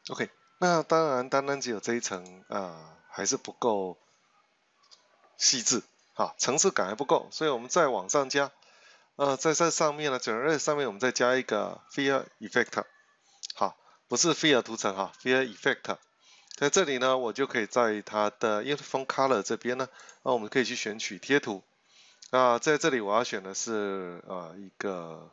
OK， 那当然，单单只有这一层还是不够细致，好，层次感还不够，所以我们再往上加，在这上面呢 ，Generate 上面我们再加一个 Fill Effect， 好，不是 Fill 图层哈 ，Fill Effect， 在这里呢，我就可以在它的 Uniform Color 这边呢，那我们可以去选取贴图，在这里我要选的是一个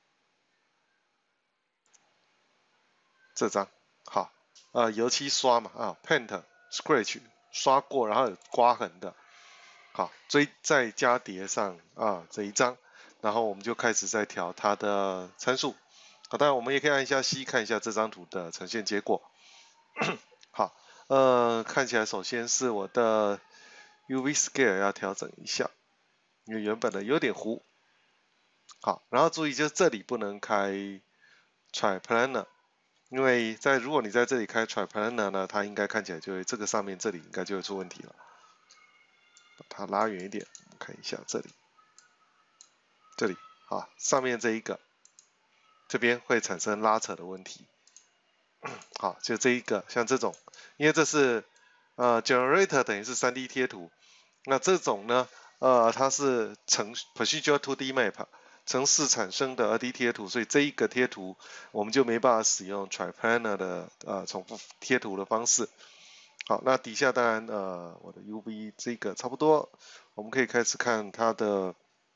这张，好，油漆刷嘛，Paint Scratch 刷过，然后有刮痕的。好，再加叠上这一张，然后我们就开始在调它的参数。好，当然我们也可以按一下 C 看一下这张图的呈现结果。好，看起来首先是我的 UV Scale 要调整一下，因为原本的有点糊。好，然后注意就是这里不能开 Triplanar， 因为如果你在这里开 Triplanar 呢，它应该看起来就会这个上面这里应该就会出问题了。把它拉远一点，我们看一下这里，好，上面这一个，这边会产生拉扯的问题。好，就这一个，像这种，因为这是generator 等于是 3D 贴图，那这种呢，它是procedural 2D map 程式产生的2D 贴图，所以这一个贴图我们就没办法使用 triplanar 的重复贴图的方式。好，那底下当然我的 UV 这个差不多，我们可以开始看它的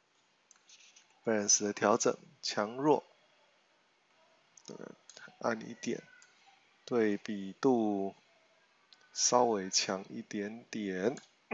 balance 的调整，强弱，暗一点，对比度稍微强一点点，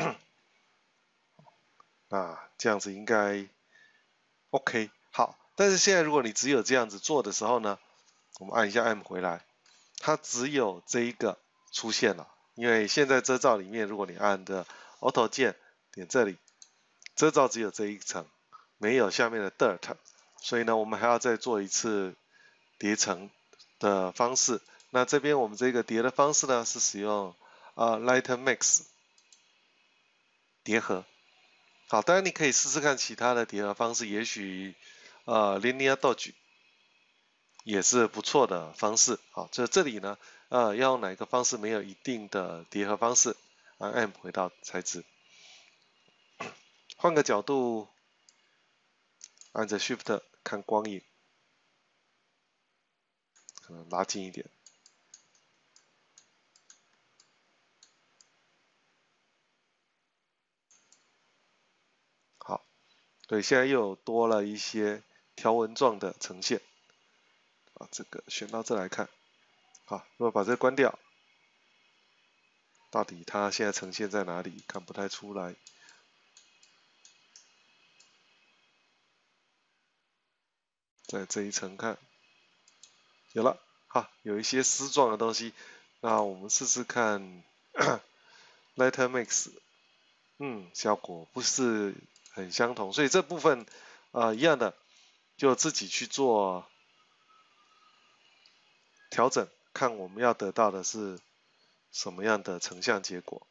这样子应该 OK。好，但是现在如果你只有这样子做的时候呢，我们按一下 M 回来，它只有这一个出现了。因为现在遮罩里面，如果你按的 Auto 键点这里，遮罩只有这一层，没有下面的 Dirt， 所以呢，我们还要再做一次叠层的方式。那这边我们这个叠的方式呢，是使用Light Mix 叠合。好，当然你可以试试看其他的叠合方式，也许Linear Dodge 也是不错的方式。好，这里呢，要用哪个方式没有一定的叠合方式。按 M 回到材质，换个角度，按着 Shift 看光影，可能拉近一点。好，对，现在又多了一些条纹状的呈现。这个选到这来看。好，如果把这个关掉，到底它现在呈现在哪里？看不太出来。在这一层看，有了，好，有一些丝状的东西。那我们试试看Light Mix， 效果不是很相同，所以这部分一样的，就自己去做调整，看我们要得到的是什么样的成像结果。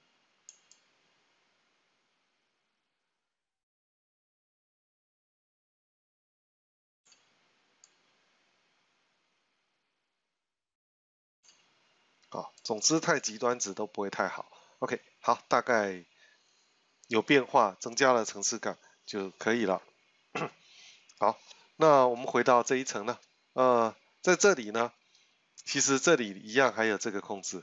好，总之太极端值都不会太好。OK， 好，大概有变化，增加了层次感就可以了。好，那我们回到这一层呢，在这里呢，其实这里一样还有这个控制。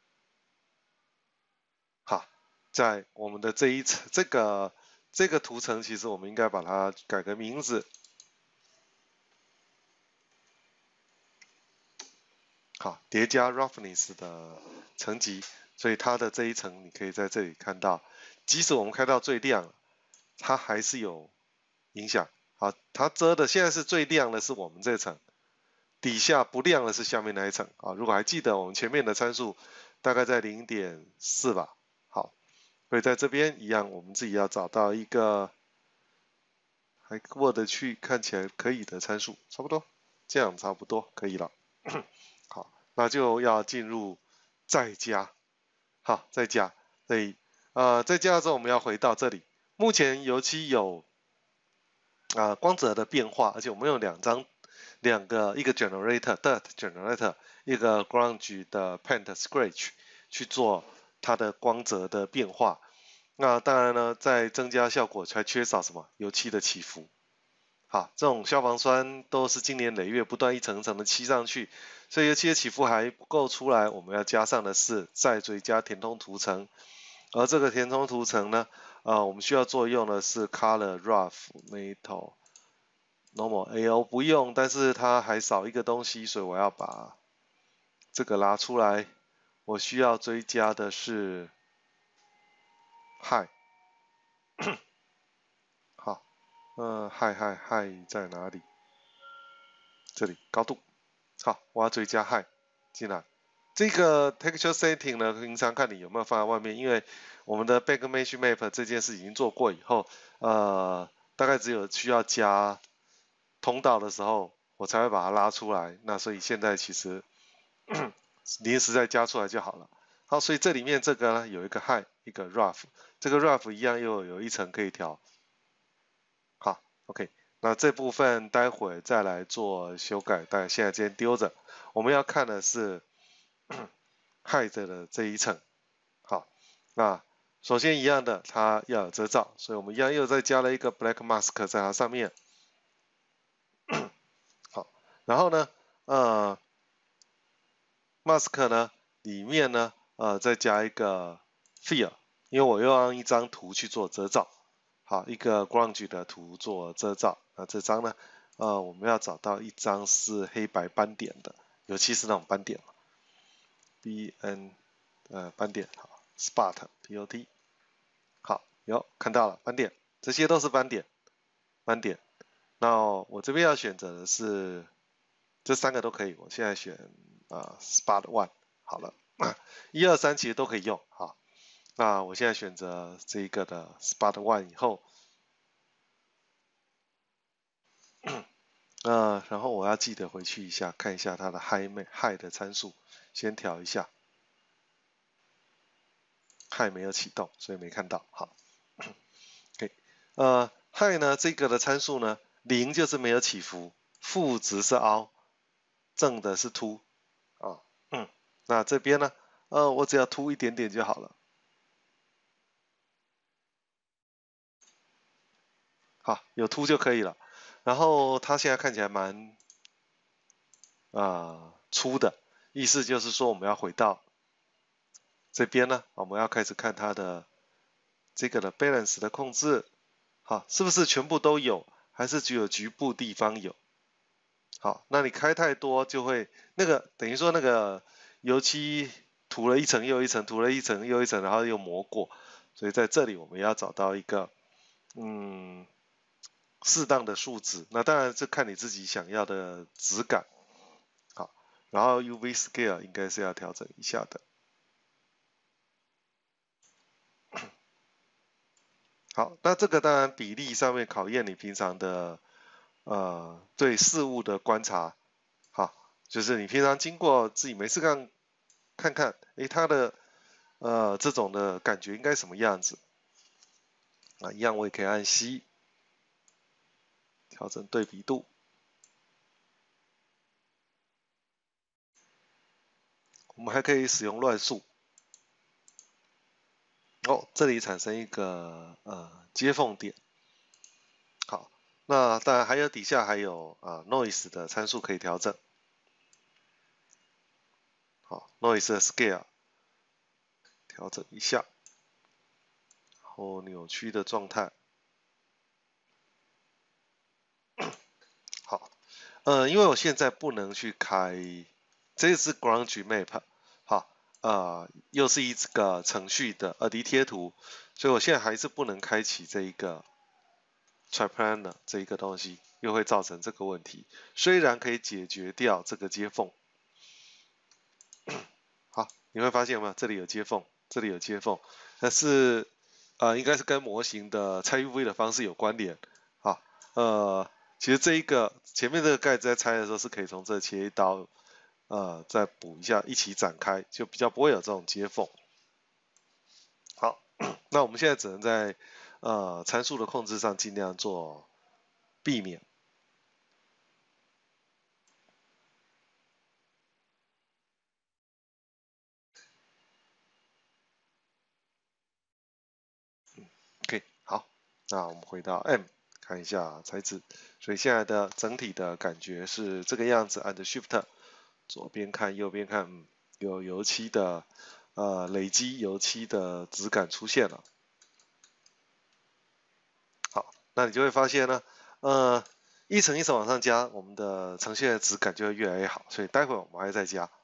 好，在我们的这一层，这个图层，其实我们应该把它改个名字。好，叠加 roughness 的层级，所以它的这一层你可以在这里看到，即使我们开到最亮，它还是有影响。好，它遮的现在是最亮的是我们这层，底下不亮的是下面那一层。啊，如果还记得我们前面的参数，大概在 0.4 吧。好，所以在这边一样，我们自己要找到一个还过得去、看起来可以的参数，差不多，这样差不多可以了。好，那就要进入再加。好，再加，所以再加的时候我们要回到这里。目前油漆有光泽的变化，而且我们用2张两个，一个 generator dirt generator， 一个 grunge 的 paint scratch 去做它的光泽的变化。那当然呢，在增加效果还缺少什么？油漆的起伏。好，这种消防栓都是经年累月不断一层一层的漆上去，所以油漆的起伏还不够出来，我们要加上的是再追加填充涂层。而这个填充涂层呢，我们需要做用的是 Color Rough Metal Normal AO 不用，但是它还少一个东西，所以我要把这个拉出来。我需要追加的是 High 好，High 在哪里？这里高度。好，我要追加 High 进来。这个 Texture Setting 呢，平常看你有没有放在外面，因为我们的 Backmesh Map 这件事已经做过以后，大概只有需要加通道的时候，我才会把它拉出来。那所以现在其实临时再加出来就好了。好，所以这里面这个呢有一个 High， 一个 Rough， 这个 Rough 一样又有一层可以调。好 ，OK， 那这部分待会再来做修改，但现在先丢着。我们要看的是Hide 的这一层。好，那首先一样的，它要有遮罩，所以我们一样又再加了一个 Black Mask 在它上面。好，然后呢，Mask 呢里面呢，再加一个 Fill， 因为我又用一张图去做遮罩。好，一个 grunge 的图做遮罩。那这张呢，我们要找到一张是黑白斑点的，尤其是那种斑点。BN 斑点，好 ，Spot POT， 好，有看到了斑点，这些都是斑点。那我这边要选择的是这三个都可以，我现在选Spot One 好了，1、2、3其实都可以用，好，那我现在选择这一个的 Spot One 以后，然后我要记得回去一下看一下它的 High 的参数，先调一下。High 没有启动，所以没看到。好 ，OK， High 呢这个的参数呢，0就是没有起伏，负值是凹，正的是凸啊，那这边呢，我只要凸一点点就好了。好，有凸就可以了。然后它现在看起来蛮粗的，意思就是说我们要回到这边呢，我们要开始看它的这个的 balance 的控制，好，是不是全部都有，还是只有局部地方有？好，那你开太多就会那个等于说那个油漆涂了一层又一层，涂了一层又一层，然后又磨过，所以在这里我们要找到一个适当的数值。那当然是看你自己想要的质感。好，然后 UV scale 应该是要调整一下的。好，那这个当然比例上面考验你平常的对事物的观察。好，就是你平常经过自己没事干看看，它的这种的感觉应该什么样子啊？一样我也可以按 C 调整对比度。我们还可以使用乱数。这里产生一个接缝点。好，那当然还有底下还有noise 的参数可以调整。好 ，noise 的 scale 调整一下，然后扭曲的状态。好，因为我现在不能去开，这是 grunge map。好，又是一个程序的2D 贴图，所以我现在还是不能开启这一个 Triplanar 这一个东西，又会造成这个问题。虽然可以解决掉这个接缝，好，你会发现有没有？这里有接缝，这里有接缝，但是应该是跟模型的拆 UV 的方式有关联。好，其实这一个前面这个盖子在拆的时候是可以从这切一刀，再补一下，一起展开，就比较不会有这种接缝。好，那我们现在只能在参数的控制上尽量做避免。 那我们回到 M 看一下材质，所以现在的整体的感觉是这个样子。按着 Shift 左边看右边看，有油漆的累积油漆的质感出现了。好，那你就会发现呢，一层一层往上加，我们的呈现的质感就会越来越好。所以待会我们还会再加。